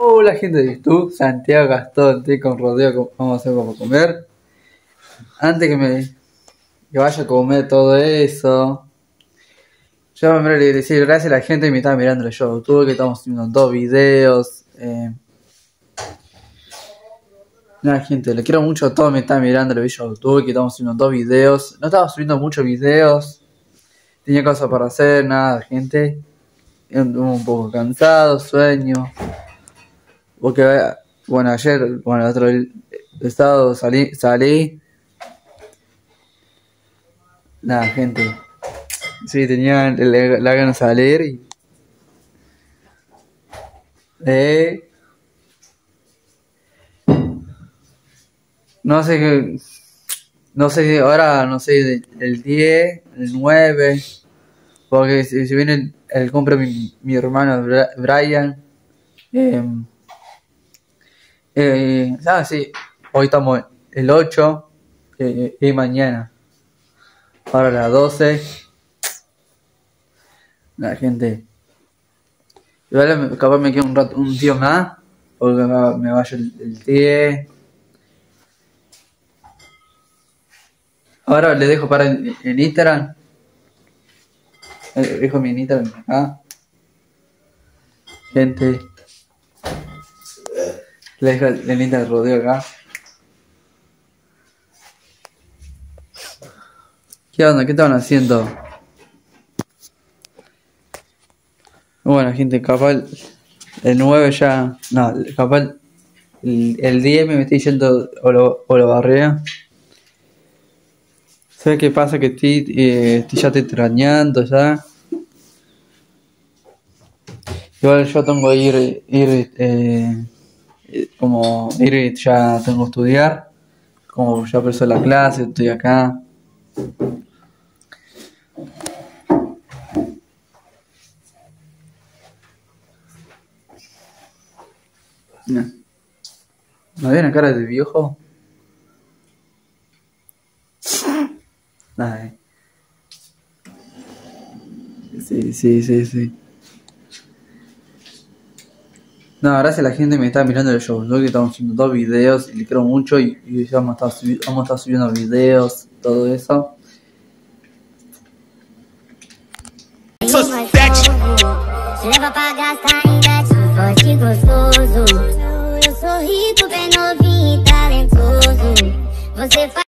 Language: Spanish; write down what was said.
Hola gente de YouTube, Santiago Gastón, estoy con Rodeo, vamos a hacer como comer. Antes que vaya a comer todo eso, yo me voy a decir gracias a la gente que me está mirando el YouTube, que estamos haciendo 2 videos. Nada gente, le quiero mucho a todos me están mirando el YouTube, que estamos haciendo 2 videos. No estaba subiendo muchos videos, tenía cosas para hacer, nada gente. Un poco cansado, sueño. Porque, bueno, ayer, el otro sábado salí. Nada, gente. Sí, tenía la gana de salir y... no sé, ahora no sé, el 10, el 9, porque si viene el compra mi hermano Brian. Sí, hoy estamos el 8 y mañana. Ahora las 12. La gente. Igual capaz me queda un tío más. Porque me vaya el 10. Ahora le dejo para en Instagram. Dejo mi Instagram acá. Gente. Le dejo el Instagram Rodeo acá. ¿Qué onda? ¿Qué estaban haciendo? Bueno, gente, capaz el 9 ya... No, capaz el 10 me estoy yendo o lo barrea. ¿Sabes qué pasa? Que ya estoy extrañando ya. Igual yo tengo que ir ya tengo que estudiar. Como ya empezó la clase, estoy acá. ¿No ven la cara de viejo? Ay. Sí. No, gracias a la gente que me está mirando el show, ¿no? Que estamos haciendo 2 videos y le quiero mucho y ya vamos a estar subiendo videos, todo eso. Leva pra gastar em bet, forte e gostoso. Eu sou rico, bem novinho e talentoso. Você faz